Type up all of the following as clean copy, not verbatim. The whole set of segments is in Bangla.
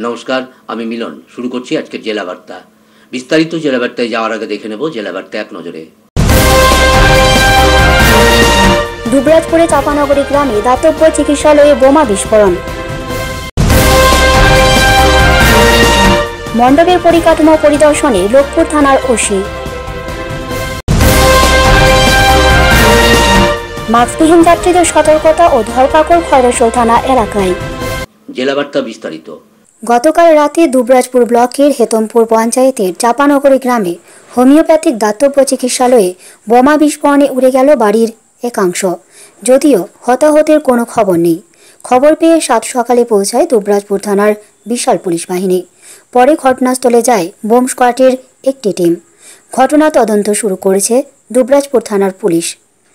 নমস্কার, আমি মিলন। শুরু করছি আজকের জেলা বার্তা। বিস্তারিত জেলা বার্তায় যাওয়ার আগে দেখে নেব জেলা বার্তা এক নজরে। দুবরাজপুরে চাপানগরী গ্রামে দাতব্য চিকিৎসালয়ে বোমা বিস্ফোরণ। মণ্ডপের পরিকাঠামো পরিদর্শনে লোকপুর থানার ওসি। মাস্কবিহীন যাত্রীদের সতর্কতা ও ধরপাকড় খয়রসোল থানা এলাকায়। জেলা বার্তা বিস্তারিত। গতকাল রাতে দুবরাজপুর ব্লকের হেতমপুর পঞ্চায়েতের চাপানগরী গ্রামে হোমিওপ্যাথিক দাতব্য চিকিৎসালয়ে বোমা বিস্ফোরণে উড়ে গেল বাড়ির একাংশ। যদিও হতাহতের কোনো খবর নেই। খবর পেয়ে সাত সকালে পৌঁছায় দুবরাজপুর থানার বিশাল পুলিশ বাহিনী। পরে ঘটনাস্থলে যায় বোম স্কোয়াডের একটি টিম। ঘটনা তদন্ত শুরু করেছে দুবরাজপুর থানার পুলিশ।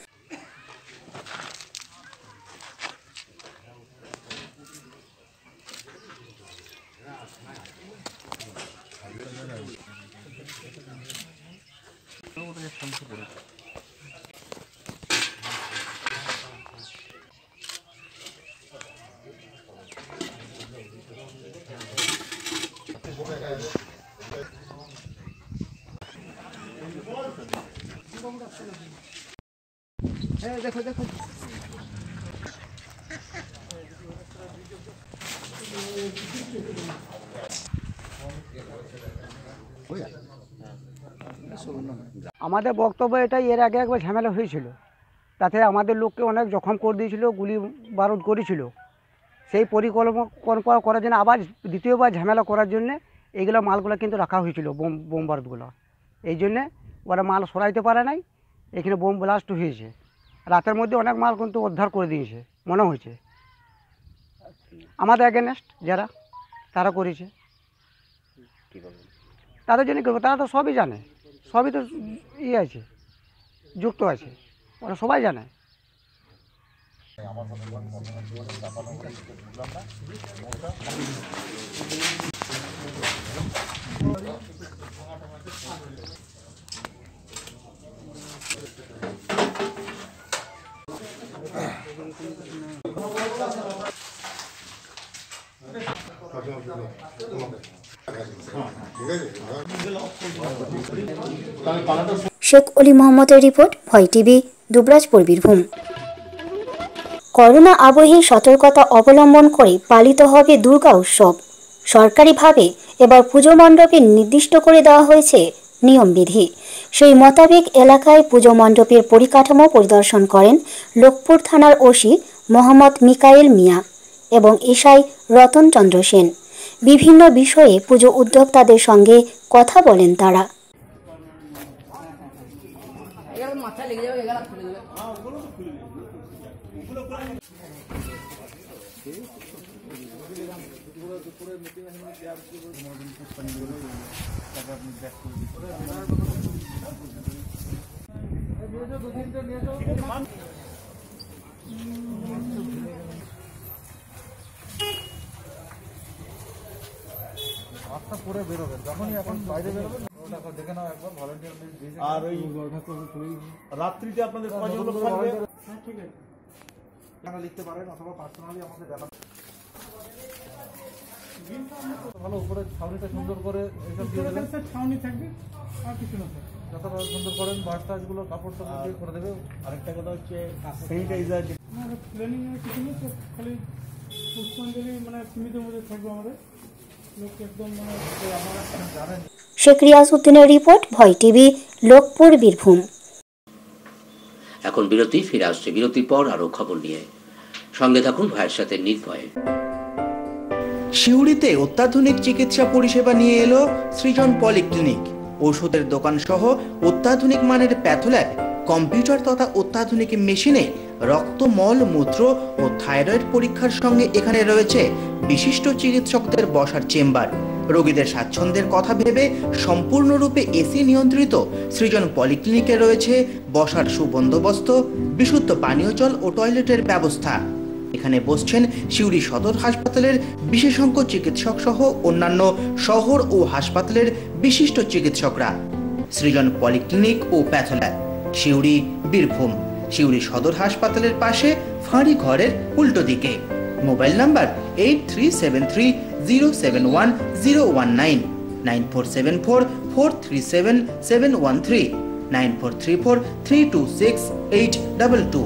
দেখো দেখো আমাদের বক্তব্য এটাই, এর আগে একবার ঝামেলা হয়েছিল, তাতে আমাদের লোককে অনেক জখম করে দিয়েছিল, গুলি বারুদ করেছিল। সেই পরিকল্পনা করার জন্য আবার দ্বিতীয়বার ঝামেলা করার জন্যে এইগুলো মালগুলো কিন্তু রাখা হয়েছিল, বোম বারুদগুলো। এই জন্যে ওরা মাল সরাইতে পারে নাই, এখানে বোম ব্লাস্ট হয়েছে। রাতের মধ্যে অনেক মাল কিন্তু উদ্ধার করে দিয়েছে মনে হয়েছে। আমাদের এগেনস্ট যারা তারা করেছে, তাদের জন্য করবো, তারা তো সবই জানে, সবই তো আছে, যুক্ত আছে, ওরা সবাই জানে। শেখ অলি মোহাম্মদের রিপোর্ট, ভয় টিভি, দুবরাজপুর, বীরভূম। করোনা আবহে সতর্কতা অবলম্বন করে পালিত হবে দুর্গা উৎসব। সরকারিভাবে এবার পুজো মণ্ডপে নির্দিষ্ট করে দেওয়া হয়েছে নিয়মবিধি। সেই মোতাবেক এলাকায় পুজো মণ্ডপের পরিকাঠামো পরিদর্শন করেন লোকপুর থানার ওসি মোহাম্মদ মিকাইল মিয়া এবং এসআই রতন চন্দ্র সেন। বিভিন্ন বিষয়ে পুজো উদ্যোক্তাদের সঙ্গে কথা বলেন তারা। পরে বেরোবেন, যখনই এখন বাইরে বেরোবেন ওটা দেখে নাও একবার, ভলান্টিয়ার দিয়েছে। আর ওই রাত্রিতে আপনাদের কজন লোক থাকবে? হ্যাঁ ঠিক আছে, আপনারা লিখতে পারেন অথবা পার্সোনালি আমাদের জানাবেন। ভালো উপরে ছাউনিটা সুন্দর করে এইসব দিয়ে দেবেন, ছাউনি থাকবে আর কিছু না, যতটা সুন্দর করেন বাস টাসগুলো কাপড় টাপড় দিয়ে করে দেবে। আরেকটা কথা হচ্ছে স্যানিটাইজার প্ল্যানিং কিছু নেই, খালি পুষ্পাঞ্জলি মানে সীমিতের মধ্যে থাকবে আমাদের। শেখ রিয়াজউদ্দিনের রিপোর্ট, ভয় টিভি, লোকপুর, বীরভূম। এখন বিরতি, ফিরে আসছে বিরতির পর আরো খবর নিয়ে। সঙ্গে থাকুন ভয়ের সাথে নির্ভয়ে। সিউড়িতে অত্যাধুনিক চিকিৎসা পরিষেবা নিয়ে এলো সৃজন পলিক্লিনিক। ওষুধের দোকান সহ অত্যাধুনিক মানের প্যাথোল্যাব, কম্পিউটার তথা অত্যাধুনিক মেশিনে রক্ত, মল, মূত্র ও থাইরয়েড পরীক্ষার সঙ্গে এখানে রয়েছে বিশিষ্ট চিকিৎসকদের বসার চেম্বার। রোগীদের স্বাচ্ছন্দ্যের কথা ভেবে সম্পূর্ণরূপে এসি নিয়ন্ত্রিত সৃজন পলিক্লিনিকে রয়েছে বসার সুবন্দোবস্ত, বিশুদ্ধ পানীয় জল ও টয়লেটের ব্যবস্থা। এখানে বসছেন সিউড়ি সদর হাসপাতালের বিশেষজ্ঞ চিকিৎসক সহ অন্যান্য শহর ও হাসপাতালের বিশিষ্ট চিকিৎসকরা। সৃজন পলিক্লিনিক ও প্যাথোল্যাব, সিউড়ি, বীরভূম। সিউড়ি সদর হাসপাতালের পাশে ফাঁড়ি ঘরের উল্টো দিকে। Mobile number 8373 071019 9474 437 713 9434 326 822।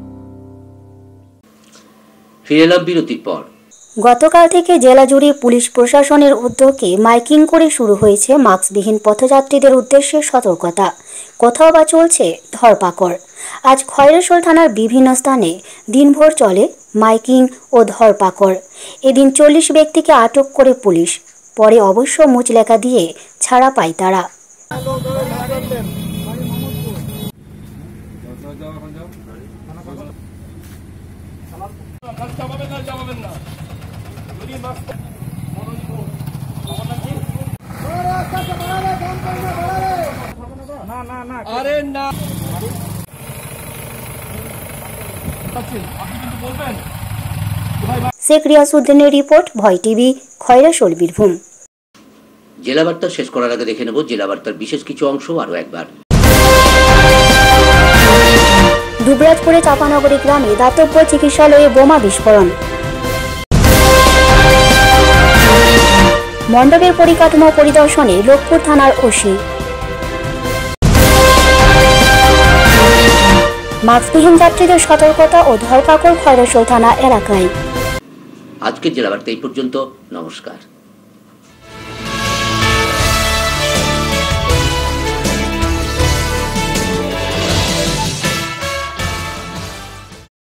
ফিরে এলাম বিরতির পর। গতকাল থেকে জেলা জুড়ে পুলিশ প্রশাসনের উদ্যোগে মাইকিং করে শুরু হয়েছে মাস্কবিহীন পথযাত্রীদের উদ্দেশ্যে সতর্কতা। কোথাও বা চলছে ধরপাকড়। আজ খয়রসোল থানার বিভিন্ন স্থানে দিনভর চলে মাইকিং ও ধরপাকড়। এদিন 40 ব্যক্তিকে আটক করে পুলিশ, পরে অবশ্য মুচলেখা দিয়ে ছাড়া পায় তারা। শেখ রিয়াসউদ্দিনের রিপোর্ট, ভয় টিভি, খয়রসোল, বীরভূম। জেলা বার্তা শেষ করার আগে দেখে নেব জেলা বার্তার বিশেষ কিছু অংশ আরও একবার। দুবরাজপুরে চাপানগরী গ্রামে দাতব্য চিকিৎসালয়ে বোমা বিস্ফোরণ। মণ্ডপের পরিকাঠামো পরিদর্শনে লোকপুর থানার ওসি। মাস্কবিহীন যাত্রীদের সতর্কতা ও ধরপাকড় খয়রসোল থানা এলাকায়। আজকের জেলা বার্তা এই পর্যন্ত। নমস্কার।